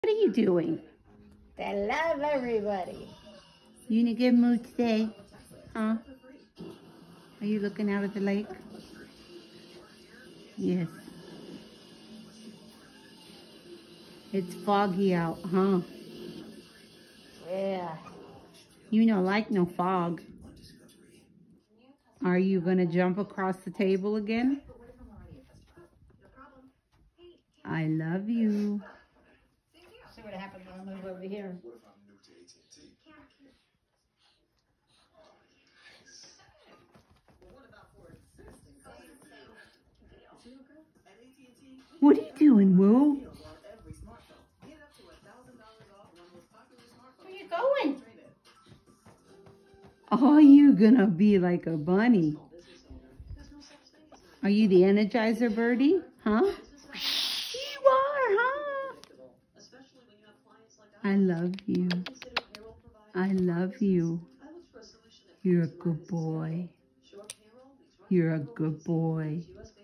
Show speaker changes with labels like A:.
A: What are you doing?
B: I love everybody.
A: You in a good mood today? Huh? Are you looking out at the lake? Yes. It's foggy out, huh?
B: Yeah.
A: You don't like no fog. Are you gonna jump across the table again? I love you.
B: See what happens when I move over here.
A: What are you doing, Woo?
B: Where you going?
A: Are you gonna be like a bunny? Are you the Energizer birdie? Huh? You are, huh? I love you. I love you. You're a good boy. You're a good boy.